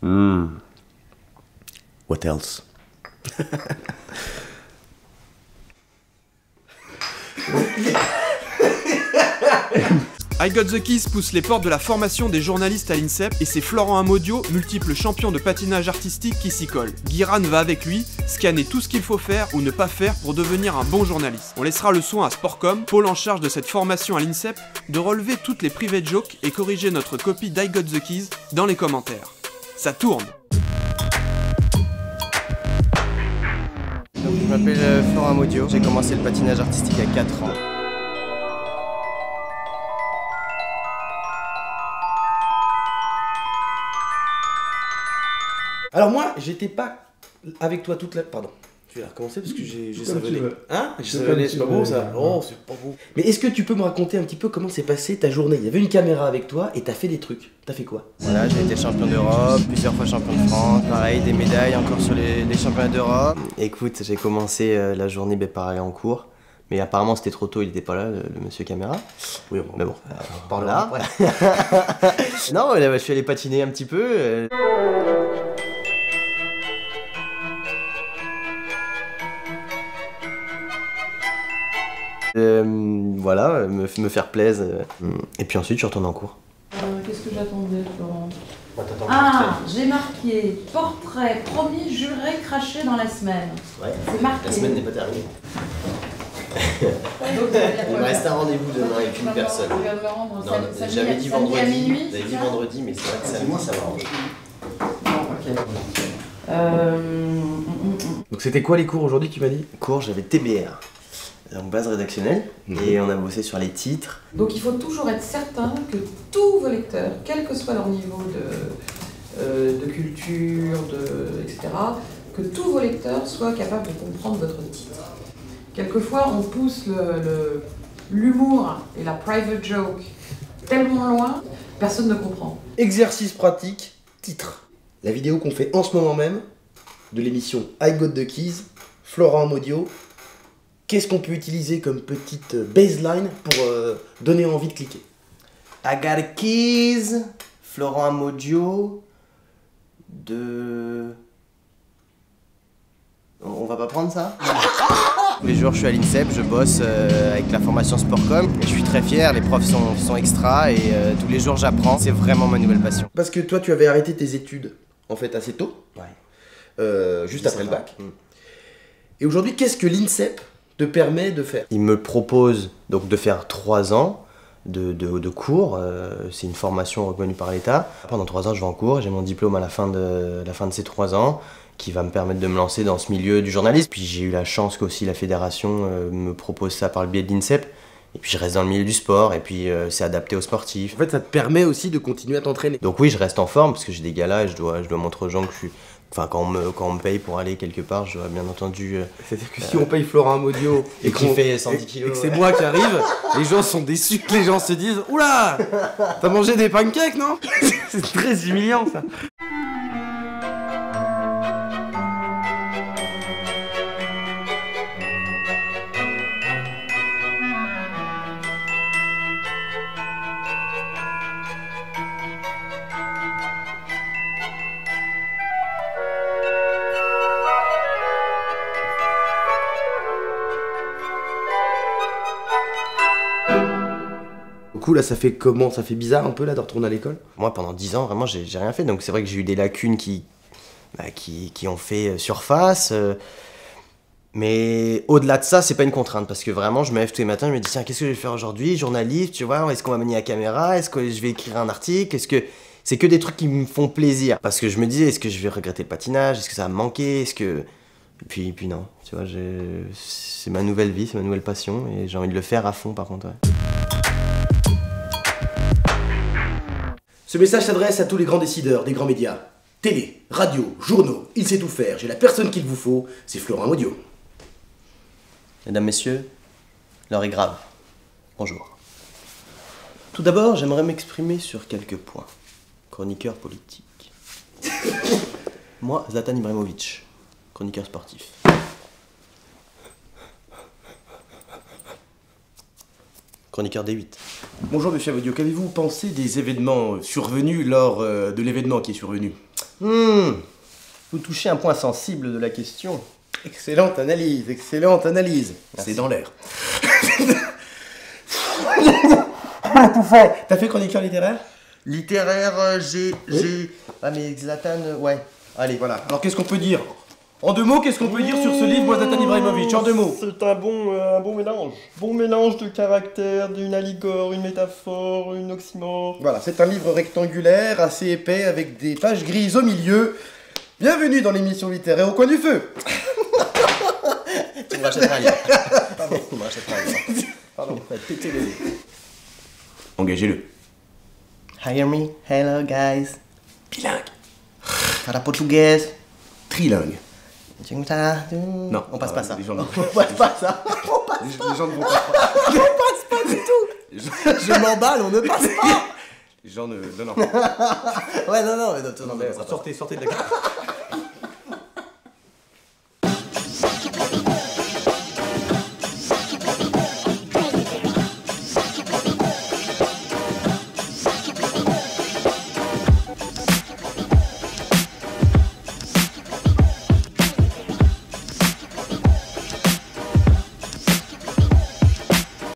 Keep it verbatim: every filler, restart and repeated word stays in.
Hmm. What else? I Got The Keys pousse les portes de la formation des journalistes à l'INSEP et c'est Florent Amodio, multiple champion de patinage artistique, qui s'y colle. Guiran va avec lui, scanner tout ce qu'il faut faire ou ne pas faire pour devenir un bon journaliste. On laissera le soin à Sportcom, pôle en charge de cette formation à l'INSEP, de relever toutes les private jokes et corriger notre copie d'I Got The Keys dans les commentaires. Ça tourne! Donc, je m'appelle Florent Amodio, j'ai commencé le patinage artistique à quatre ans. Alors moi, j'étais pas avec toi toute la... Pardon. Tu vas recommencer parce que j'ai savolé. Hein J'ai savolé, c'est pas beau ça. Oh, c'est pas beau. Mais est-ce que tu peux me raconter un petit peu comment s'est passée ta journée? Il y avait une caméra avec toi et t'as fait des trucs. T'as fait quoi? Voilà, j'ai été champion d'Europe, plusieurs fois champion de France, pareil, des médailles encore sur les, les championnats d'Europe. Écoute, j'ai commencé euh, la journée ben, pareil en cours. Mais apparemment c'était trop tôt, il était pas là, le, le monsieur caméra. Oui, bon. Mais bon, euh, par là. Non, là, je suis allé patiner un petit peu. Euh... Euh, voilà, me, me faire plaisir. Et puis ensuite, je retourne en cours. Euh, Qu'est-ce que j'attendais, Florent? Ah, j'ai marqué portrait, premier juré craché dans la semaine. Ouais, c'est marqué. La semaine n'est pas terminée. Donc, il me reste un rendez-vous demain avec une personne. Tu vas me rendre Non, j'avais dit vendredi, j'avais dit vendredi, mais c'est vrai que samedi, ça m'arrange. Bon, ok. Euh... Donc c'était quoi les cours aujourd'hui, tu m'as dit? Cours, j'avais T B R. Donc base rédactionnelle, mmh. Et on a bossé sur les titres. Donc il faut toujours être certain que tous vos lecteurs, quel que soit leur niveau de, euh, de culture, de, et cetera, que tous vos lecteurs soient capables de comprendre votre titre. Quelquefois on pousse l'humour et la private joke tellement loin, personne ne comprend. Exercice pratique, titre. La vidéo qu'on fait en ce moment même, de l'émission I Got The Keys, Florent Amodio. Qu'est-ce qu'on peut utiliser comme petite baseline pour euh, donner envie de cliquer? I Got The Keys, Florent Amodio, de... On va pas prendre ça? Tous les jours je suis à l'INSEP, je bosse euh, avec la formation Sportcom et je suis très fier, les profs sont, sont extra et euh, tous les jours j'apprends, c'est vraiment ma nouvelle passion. Parce que toi tu avais arrêté tes études en fait assez tôt, ouais. euh, juste après le bac. Mmh. Et aujourd'hui qu'est-ce que l'INSEP te permet de faire? Il me propose donc de faire trois ans de, de, de cours, euh, c'est une formation reconnue par l'État. Pendant trois ans je vais en cours, j'ai mon diplôme à la fin de, la fin de ces trois ans qui va me permettre de me lancer dans ce milieu du journalisme. Puis j'ai eu la chance qu'aussi la fédération euh, me propose ça par le biais de l'INSEP. Et puis je reste dans le milieu du sport et puis euh, c'est adapté aux sportifs. En fait ça te permet aussi de continuer à t'entraîner. Donc oui, je reste en forme parce que j'ai des galas et je dois, je dois montrer aux gens que je suis... Enfin, quand on, me, quand on me paye pour aller quelque part, je dois bien entendu... Euh, C'est-à-dire que euh, si on paye Florent Amodio et, et qu'il fait cent dix kilos... Et que c'est moi qui arrive, les gens sont déçus, les gens se disent « Oula, t'as mangé des pancakes, non ?» C'est très humiliant, ça. Du coup, là, ça fait comment? Ça fait bizarre un peu, là, de retourner à l'école? Moi, pendant dix ans, vraiment, j'ai rien fait. Donc, c'est vrai que j'ai eu des lacunes qui, bah, qui, qui ont fait surface. Euh, mais au-delà de ça, c'est pas une contrainte. Parce que vraiment, je me lève tous les matins, je me dis, tiens, qu'est-ce que je vais faire aujourd'hui? Journaliste, tu vois, est-ce qu'on va manier la caméra? Est-ce que je vais écrire un article? Est-ce que... C'est que des trucs qui me font plaisir. Parce que je me disais, est-ce que je vais regretter le patinage? Est-ce que ça va me manquer? Est-ce que... Et puis, puis non, tu vois, c'est ma nouvelle vie, c'est ma nouvelle passion. Et j'ai envie de le faire à fond, par contre, ouais. Ce message s'adresse à tous les grands décideurs des grands médias. Télé, radio, journaux, il sait tout faire. J'ai la personne qu'il vous faut, c'est Florent Amodio. Mesdames, messieurs, l'heure est grave. Bonjour. Tout d'abord, j'aimerais m'exprimer sur quelques points. Chroniqueur politique. Moi, Zlatan Ibrahimovic, chroniqueur sportif. Chroniqueur D huit. Bonjour Monsieur Amodio, qu'avez-vous pensé des événements survenus lors euh, de l'événement qui est survenu? Hmm. Vous touchez un point sensible de la question. Excellente analyse, excellente analyse. Merci. C'est dans l'air. Tout fait. T'as fait chroniqueur littéraire? Littéraire, euh, j'ai... j'ai... Ah mais Zlatan, euh, ouais. Allez, voilà. Alors qu'est-ce qu'on peut dire? En deux mots, qu'est-ce qu'on peut dire sur ce livre, moi, Zlatan Ibrahimovic? En deux mots. C'est un bon, euh, un bon mélange. Bon mélange de caractères, d'une alligore, une métaphore, une oxymore. Voilà, c'est un livre rectangulaire, assez épais, avec des pages grises au milieu. Bienvenue dans l'émission littéraire au coin du feu. Tu me rachèteras un livre. Pardon, tu me rachèteras un livre. Pardon, va péter le nez. Engagez-le. Hire me, hello guys. Bilingue. Para portugaise. Trilingue. Non, on passe pas ça. Les gens ne... On passe pas ça. On passe les, pas. les gens ne vont pas. On passe pas du tout. gens... Je m'emballe, on ne passe pas. Les gens ne... Non, non. Ouais, non, non, mais non, non, non, sortez, sortez de la carte.